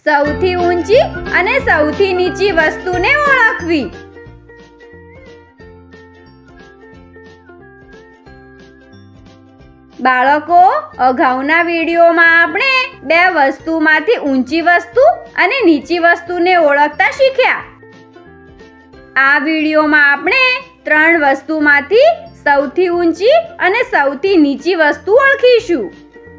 સૌથી ઊંચી અને સૌથી નીચી વસ્તુને ઓળખવી। બાળકો, અગાઉના વિડીયોમાં આપણે બે વસ્તુમાંથી ઊંચી વસ્તુ અને નીચી વસ્તુને ઓળખતા શીખ્યા। આ વિડીયોમાં આપણે ત્રણ વસ્તુમાંથી સૌથી ઊંચી અને સૌથી નીચી વસ્તુ ઓળખીશું।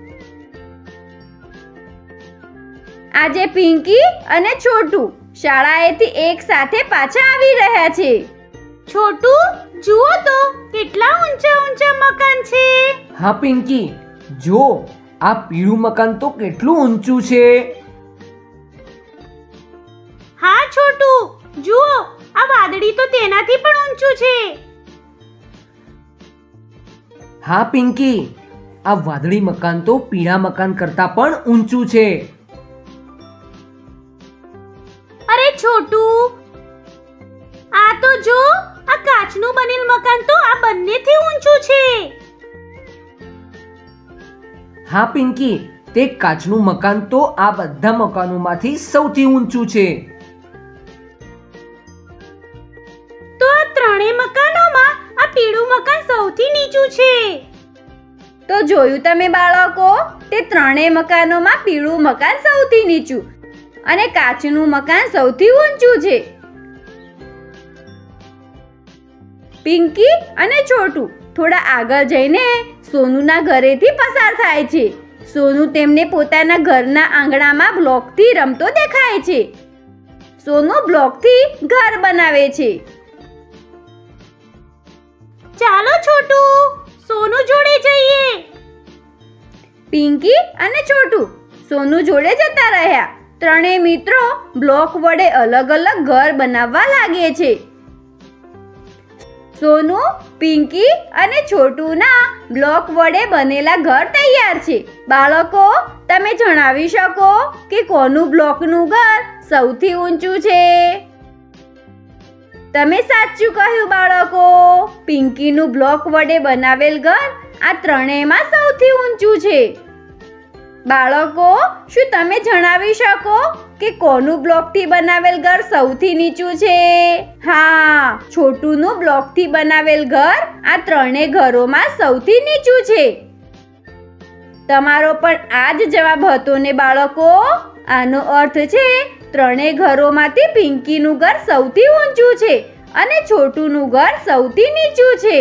આજે પિંકી અને છોટુ શાળાએથી એક સાથે પાછા આવી રહ્યા છે। છોટુ, જુઓ તો કેટલા ઊંચા ઊંચા મકાન છે। હા પિંકી, જો આ પીળું મકાન તો કેટલું ઊંચું છે। હા છોટુ, જુઓ આ વાદળી તો તેનાથી પણ ઊંચું છે। હા પિંકી, આ વાદળી મકાન તો પીળા મકાન કરતા પણ ઊંચું છે। અરે છોટુ, આ તો જો આ કાચનું બનેલ મકાન તો આ બંનેથી ઊંચું છે। હા પિંકી, તે કાચનું મકાન તો આ બધા મકાનોમાંથી સૌથી ઊંચું છે। તો આ ત્રણેય મકાનોમાં આ પીળું મકાન સૌથી નીચું છે। તો જોયું તમે બાળકો, તે ત્રણેય મકાનોમાં પીળું મકાન સૌથી નીચું અને કાચનું મકાન સૌથી ઊંચું છે। પિંકી અને છોટુ થોડા આગળ જઈને સોનુના ઘરેથી પસાર થાય છે। સોનુ તેમને પોતાના ઘરના આંગણામાં બ્લોકથી રમતો દેખાય છે। સોનુ બ્લોકથી ઘર બનાવે છે। ચાલો છોટુ, સોનુ જોડે જઈએ। પિંકી અને છોટુ સોનુ જોડે જતા રહ્યા। ત્રણેય મિત્રો બ્લોક વડે અલગ અલગ ઘર બનાવવા લાગે છે। સોનુ, પિંકી અને છોટુના બ્લોક વડે બનેલા ઘર તૈયાર છે। બાળકો, તમે જણાવી શકો કે કોનું બ્લોકનું ઘર સૌથી ઊંચું છે? તમે સાચું કહ્યું બાળકો, પિંકીનું બ્લોક વડે બનાવેલ ઘર આ ત્રણેયમાં સૌથી ઊંચું છે। બાળકો, શું તમે જણાવી શકો કે કોનું બ્લોકથી બનાવેલ ઘર સૌથી નીચું છે? હા, છોટુનું બ્લોકથી બનાવેલ ઘર આ ત્રણેય ઘરોમાં સૌથી નીચું છે। તમારો પણ આ જ જવાબ હતો ને બાળકો? આનો અર્થ છે ત્રણેય ઘરોમાંથી પિંકીનું ઘર સૌથી ઊંચું છે અને છોટુનું ઘર સૌથી નીચું છે।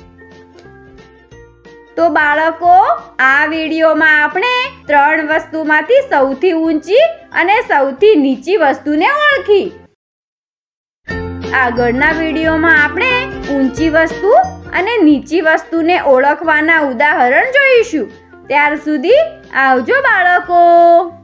તો બાળકો, આ વિડીયોમાં આપણે ત્રણ વસ્તુમાંથી સૌથી ઊંચી અને સૌથી નીચી વસ્તુને ઓળખી। આગળના વિડીયોમાં આપણે ઊંચી વસ્તુ અને નીચી વસ્તુને ઓળખવાના ઉદાહરણ જોઈશું। ત્યાર સુધી આવજો બાળકો।